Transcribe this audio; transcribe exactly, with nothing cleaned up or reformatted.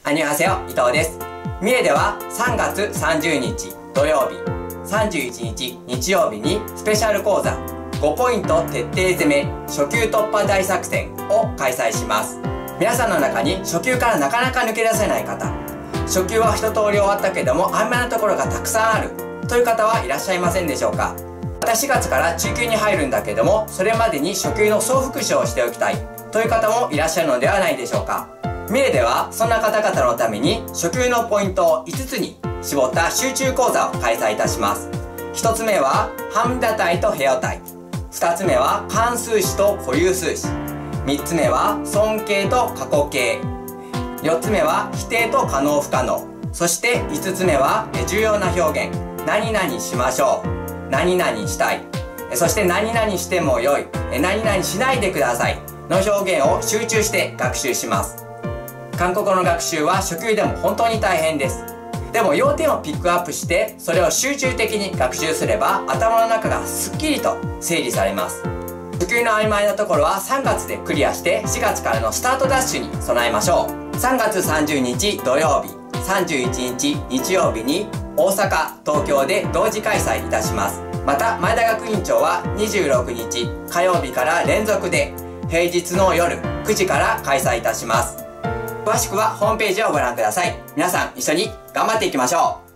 アニョハセヨ、伊藤です。三重ではさんがつさんじゅうにち土曜日、さんじゅういちにち日曜日にスペシャル講座ごポイント徹底攻め初級突破大作戦を開催します。皆さんの中に初級からなかなか抜け出せない方、初級は一通り終わったけども曖昧なところがたくさんあるという方はいらっしゃいませんでしょうか。またしがつから中級に入るんだけども、それまでに初級の総復習をしておきたいという方もいらっしゃるのではないでしょうか。三重ではそんな方々のために初級のポイントをいつつに絞った集中講座を開催いたします。ひとつめは半打体とヘオ体、ふたつめは関数詞と固有数詞、みっつめは尊敬と過去形、よっつめは否定と可能不可能、そしていつつめは重要な表現、何々しましょう、何々したい、そして何々してもよい、何々しないでくださいの表現を集中して学習します。韓国語の学習は初級でも本当に大変です。でも要点をピックアップしてそれを集中的に学習すれば頭の中がすっきりと整理されます。初級の曖昧なところはさんがつでクリアしてしがつからのスタートダッシュに備えましょう。さんがつさんじゅうにち土曜日、さんじゅういちにち日曜日に大阪、東京で同時開催いたします。また前田学院長はにじゅうろくにち火曜日から連続で平日の夜くじから開催いたします。詳しくはホームページをご覧ください。皆さん一緒に頑張っていきましょう。